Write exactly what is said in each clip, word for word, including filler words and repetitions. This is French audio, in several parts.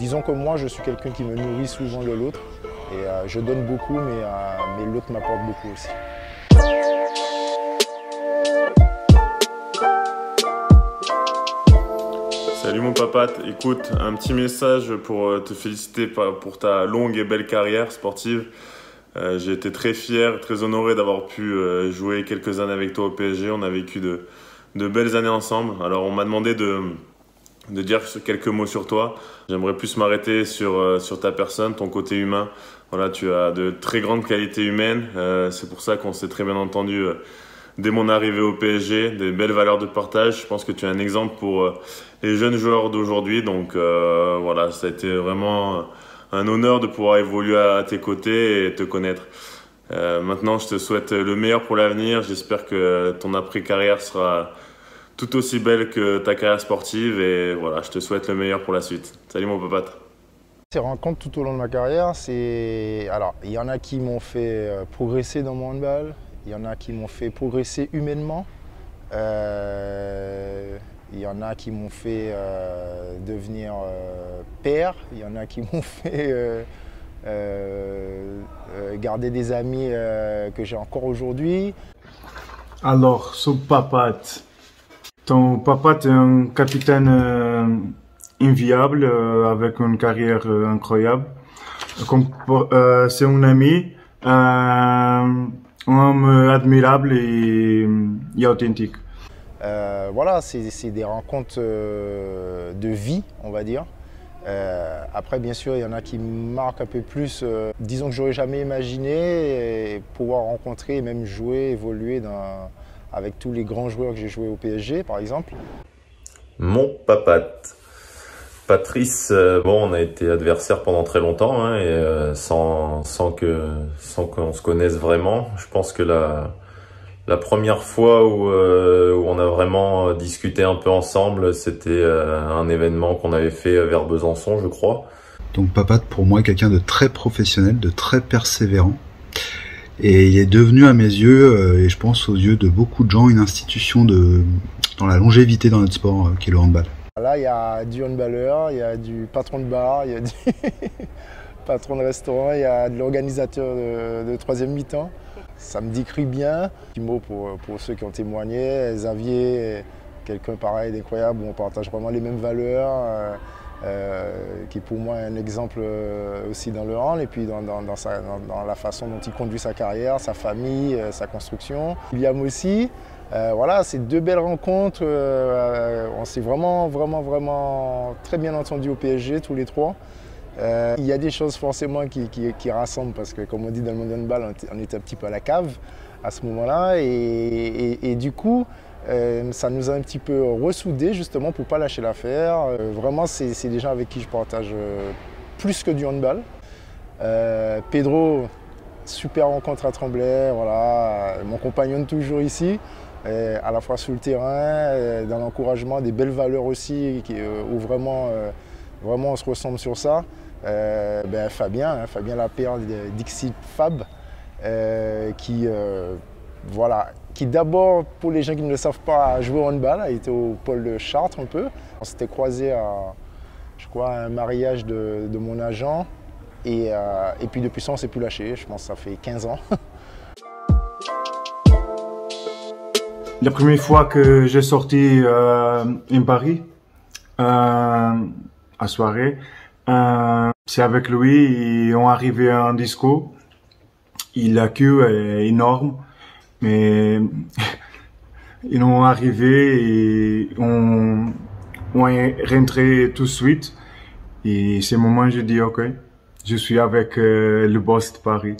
disons que moi, je suis quelqu'un qui me nourrit souvent de l'autre. Et euh, je donne beaucoup, mais, euh, mais l'autre m'apporte beaucoup aussi. Salut mon papa, écoute, un petit message pour te féliciter pour ta longue et belle carrière sportive. Euh, j'ai été très fier, très honoré d'avoir pu euh, jouer quelques années avec toi au P S G. On a vécu de, de belles années ensemble. Alors on m'a demandé de, de dire quelques mots sur toi. J'aimerais plus m'arrêter sur, euh, sur ta personne, ton côté humain. Voilà, tu as de très grandes qualités humaines. Euh, c'est pour ça qu'on s'est très bien entendu euh, dès mon arrivée au P S G. Des belles valeurs de partage. Je pense que tu es un exemple pour euh, les jeunes joueurs d'aujourd'hui. Donc euh, voilà, ça a été vraiment... Euh, un honneur de pouvoir évoluer à tes côtés et te connaître. Euh, maintenant, je te souhaite le meilleur pour l'avenir. J'espère que ton après-carrière sera tout aussi belle que ta carrière sportive. Et voilà, je te souhaite le meilleur pour la suite. Salut mon papa. Ces rencontres tout au long de ma carrière, c'est... Alors, il y en a qui m'ont fait progresser dans mon handball. Il y en a qui m'ont fait progresser humainement. Euh... Il y en a qui m'ont fait euh, devenir euh, père, il y en a qui m'ont fait euh, euh, garder des amis euh, que j'ai encore aujourd'hui. Alors, sur Papat, ton papa est un capitaine euh, inviable euh, avec une carrière euh, incroyable. Euh, C'est un ami, euh, un homme admirable et, et authentique. Euh, voilà, c'est des rencontres euh, de vie, on va dire. Euh, après, bien sûr, il y en a qui marquent un peu plus. Euh, disons que j'aurais jamais imaginé pouvoir rencontrer et même jouer, évoluer dans, avec tous les grands joueurs que j'ai joués au P S G, par exemple. Mon papa. Patrice, euh, bon, on a été adversaires pendant très longtemps, hein, et euh, sans, sans que, sans qu'on se connaisse vraiment. Je pense que la La première fois où, euh, où on a vraiment discuté un peu ensemble, c'était euh, un événement qu'on avait fait vers Besançon, je crois. Donc Papat, pour moi, est quelqu'un de très professionnel, de très persévérant. Et il est devenu à mes yeux, euh, et je pense aux yeux de beaucoup de gens, une institution de, dans la longévité dans notre sport, euh, qui est le handball. Là, il y a du handballeur, il y a du patron de bar, il y a du patron de restaurant, il y a de l'organisateur de, de troisième mi-temps. Ça me décrit bien. Un petit mot pour, pour ceux qui ont témoigné. Xavier, quelqu'un pareil d'incroyable, où on partage vraiment les mêmes valeurs, euh, euh, qui pour moi est un exemple aussi dans le hand et puis dans, dans, dans, sa, dans, dans la façon dont il conduit sa carrière, sa famille, euh, sa construction. William aussi. Euh, voilà, c'est deux belles rencontres. Euh, on s'est vraiment, vraiment, vraiment très bien entendu au P S G, tous les trois. Euh, il y a des choses forcément qui, qui, qui rassemblent parce que, comme on dit dans le monde du handball, on était un petit peu à la cave à ce moment-là. Et, et, et du coup, euh, ça nous a un petit peu ressoudés justement pour ne pas lâcher l'affaire. Euh, vraiment, c'est des gens avec qui je partage euh, plus que du handball. Euh, Pedro, super rencontre à Tremblay, voilà, mon compagnon de toujours ici. Euh, à la fois sur le terrain, euh, dans l'encouragement, des belles valeurs aussi, qui, euh, où vraiment, euh, vraiment on se ressemble sur ça. Euh, ben Fabien, hein, Fabien Lapierre d'Ixit Fab, euh, qui, euh, voilà, qui d'abord, pour les gens qui ne le savent pas, a joué au handball, a été au pôle de Chartres un peu. On s'était croisés à, je crois, à un mariage de, de mon agent. Et, euh, et puis depuis ça, on ne s'est plus lâché, je pense que ça fait quinze ans. La première fois que j'ai sorti euh, en Paris, euh, à soirée, euh, c'est avec lui, et on arrivait à un disco. Il la queue est énorme, mais ils ont arrivé et on, on est rentré tout de suite. Et c'est le moment où je dis ok, je suis avec euh, le boss de Paris.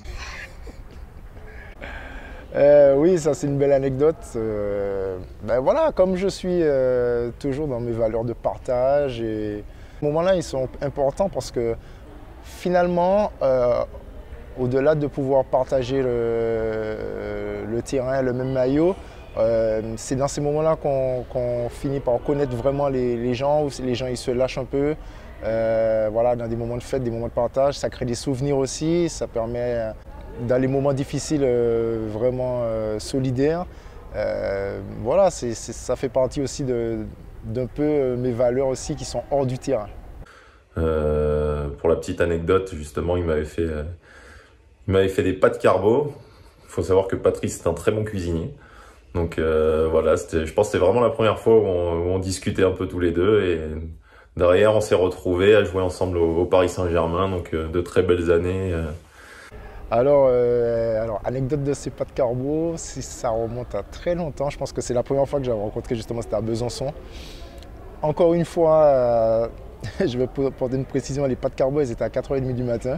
Euh, oui, ça c'est une belle anecdote. Euh, ben voilà, comme je suis euh, toujours dans mes valeurs de partage, et ces moments-là ils sont importants parce que finalement, euh, au-delà de pouvoir partager le, le terrain, le même maillot, euh, c'est dans ces moments-là qu'on qu'on finit par connaître vraiment les, les gens, où les gens ils se lâchent un peu. Euh, voilà, dans des moments de fête, des moments de partage, ça crée des souvenirs aussi, ça permet, dans les moments difficiles, euh, vraiment euh, solidaires. Euh, voilà, c'est, c'est, ça fait partie aussi d'un peu mes valeurs aussi qui sont hors du terrain. Euh, pour la petite anecdote, justement, il m'avait fait, euh, il m'avait fait des pâtes carbo. Il faut savoir que Patrice est un très bon cuisinier. Donc euh, voilà, je pense que c'était vraiment la première fois où on, où on discutait un peu tous les deux. Et derrière, on s'est retrouvés à jouer ensemble au, au Paris Saint-Germain. Donc euh, de très belles années. Euh. Alors, euh, alors, anecdote de ces pâtes carbo, si ça remonte à très longtemps. Je pense que c'est la première fois que j'avais rencontré, justement, c'était à Besançon. Encore une fois, euh, je vais porter une précision, les pâtes carbo, elles étaient à quatre heures trente du matin.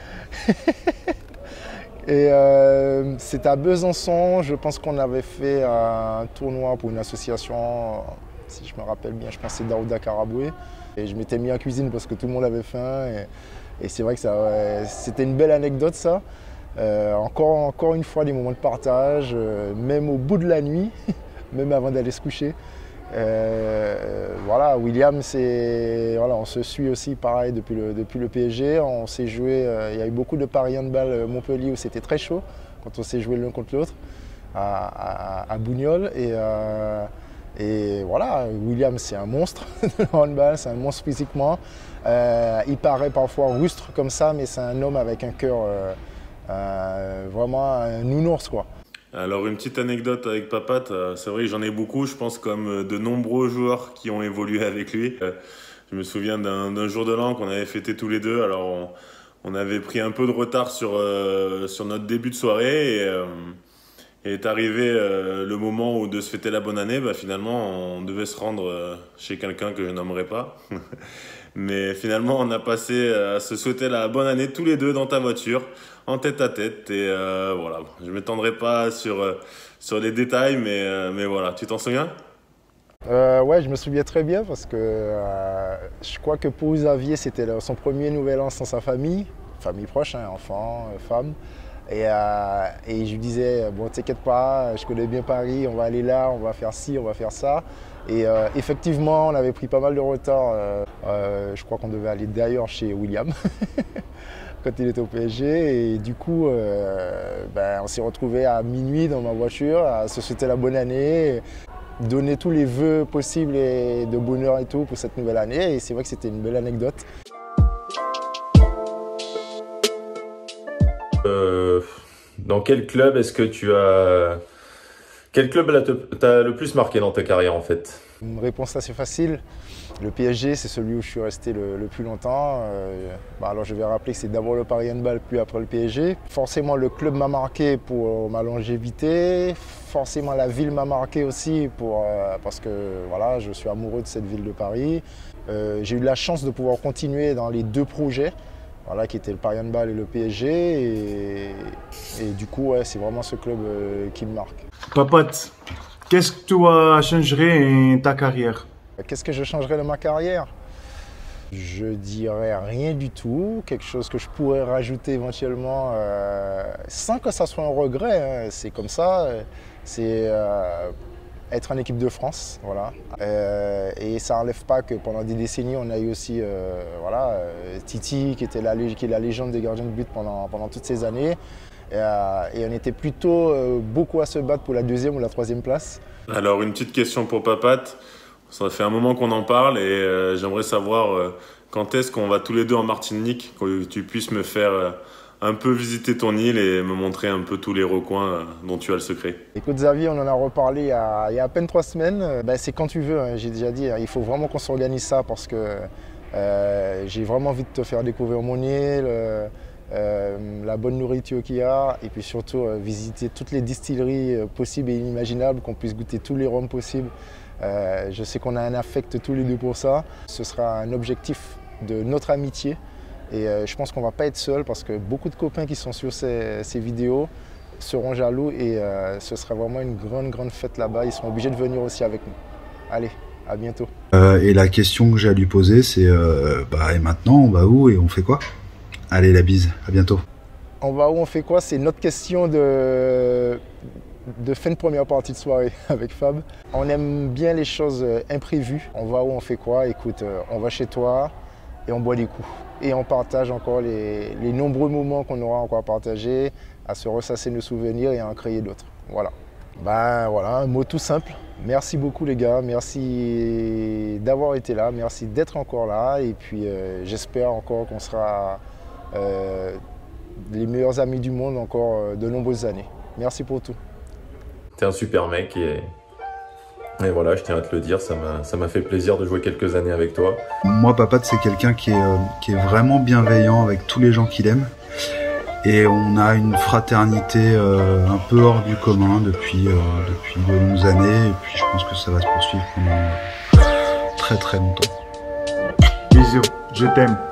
Et euh, c'était à Besançon, je pense qu'on avait fait un tournoi pour une association, si je me rappelle bien, je pense que c'est Daouda Karaboué. Et je m'étais mis en cuisine parce que tout le monde avait faim. Et, et c'est vrai que ouais, c'était une belle anecdote, ça. Euh, encore, encore une fois, des moments de partage, euh, même au bout de la nuit, même avant d'aller se coucher. Euh, voilà, William, c'est, voilà, on se suit aussi pareil depuis le, depuis le P S G. On s'est joué, euh, il y a eu beaucoup de paris handball Montpellier où c'était très chaud quand on s'est joué l'un contre l'autre à, à, à Bougnols. Et, euh, et voilà, William, c'est un monstre de handball, c'est un monstre physiquement. Euh, il paraît parfois rustre comme ça, mais c'est un homme avec un cœur euh, euh, vraiment un nounours, quoi. Alors une petite anecdote avec Papat, c'est vrai que j'en ai beaucoup, je pense comme de nombreux joueurs qui ont évolué avec lui. Je me souviens d'un jour de l'an qu'on avait fêté tous les deux, alors on, on avait pris un peu de retard sur, euh, sur notre début de soirée et, euh, et est arrivé euh, le moment où de se fêter la bonne année, bah, finalement on devait se rendre euh, chez quelqu'un que je nommerai pas. Mais finalement on a passé à se souhaiter la bonne année tous les deux dans ta voiture, en tête à tête, et euh, voilà, je ne m'étendrai pas sur, euh, sur les détails, mais, euh, mais voilà, tu t'en souviens? euh, Ouais, je me souviens très bien parce que euh, je crois que pour Xavier, c'était son premier nouvel an sans sa famille, famille proche, hein, enfants, euh, femme, et, euh, et je lui disais, bon, t'inquiète pas, je connais bien Paris, on va aller là, on va faire ci, on va faire ça. Et euh, effectivement, on avait pris pas mal de retard, euh, euh, je crois qu'on devait aller d'ailleurs chez William. Quand il était au P S G, et du coup euh, ben, on s'est retrouvés à minuit dans ma voiture à se souhaiter la bonne année, donner tous les vœux possibles et de bonheur et tout pour cette nouvelle année, et c'est vrai que c'était une belle anecdote. Euh, dans quel club est-ce que tu as... Quel club t'a le plus marqué dans ta carrière en fait? Une réponse assez facile. Le P S G, c'est celui où je suis resté le, le plus longtemps. Euh, bah alors je vais rappeler que c'est d'abord le Paris Handball, puis après le P S G. Forcément, le club m'a marqué pour ma longévité. Forcément, la ville m'a marqué aussi pour, euh, parce que voilà, je suis amoureux de cette ville de Paris. Euh, j'ai eu la chance de pouvoir continuer dans les deux projets, voilà, qui étaient le Paris Handball et le P S G. Et, et du coup, ouais, c'est vraiment ce club euh, qui me marque. Papat, qu'est-ce que tu changerais dans ta carrière? Qu'est-ce que je changerais de ma carrière? Je dirais rien du tout, quelque chose que je pourrais rajouter éventuellement euh, sans que ça soit un regret, hein. C'est comme ça, c'est euh, être en équipe de France, voilà. Euh, et ça n'enlève pas que pendant des décennies, on a eu aussi euh, voilà, euh, Titi qui, était la, qui est la légende des gardiens de but pendant, pendant toutes ces années. Et, euh, et on était plutôt euh, beaucoup à se battre pour la deuxième ou la troisième place. Alors une petite question pour Papat. Ça fait un moment qu'on en parle et euh, j'aimerais savoir euh, quand est-ce qu'on va tous les deux en Martinique, que tu puisses me faire euh, un peu visiter ton île et me montrer un peu tous les recoins euh, dont tu as le secret. Écoute Xavier, on en a reparlé il y a, il y a à peine trois semaines. Ben, c'est quand tu veux, hein, j'ai déjà dit, hein, il faut vraiment qu'on s'organise ça parce que euh, j'ai vraiment envie de te faire découvrir mon île, euh, euh, la bonne nourriture qu'il y a et puis surtout euh, visiter toutes les distilleries euh, possibles et inimaginables, qu'on puisse goûter tous les rhums possibles. Euh, je sais qu'on a un affect tous les deux pour ça. Ce sera un objectif de notre amitié et euh, je pense qu'on ne va pas être seul parce que beaucoup de copains qui sont sur ces, ces vidéos seront jaloux et euh, ce sera vraiment une grande grande fête là-bas. Ils seront obligés de venir aussi avec nous. Allez, à bientôt. Euh, et la question que j'ai à lui poser c'est euh, bah, et maintenant on va où et on fait quoi? Allez, la bise, à bientôt. On va où, on fait quoi? C'est notre question de... de fin de première partie de soirée avec Fab. On aime bien les choses imprévues. On va où, on fait quoi? Écoute, on va chez toi et on boit des coups. Et on partage encore les, les nombreux moments qu'on aura encore à partager, à se ressasser nos souvenirs et à en créer d'autres. Voilà. Ben voilà, un mot tout simple. Merci beaucoup les gars, merci d'avoir été là, merci d'être encore là et puis euh, j'espère encore qu'on sera euh, les meilleurs amis du monde encore euh, de nombreuses années. Merci pour tout. T'es un super mec et, et voilà, je tiens à te le dire, ça m'a ça m'a fait plaisir de jouer quelques années avec toi. Moi, Papat, c'est quelqu'un qui est, euh, qui est vraiment bienveillant avec tous les gens qu'il aime. Et on a une fraternité euh, un peu hors du commun depuis, euh, depuis de longues années. Et puis je pense que ça va se poursuivre pendant très très longtemps. Bisous, je t'aime.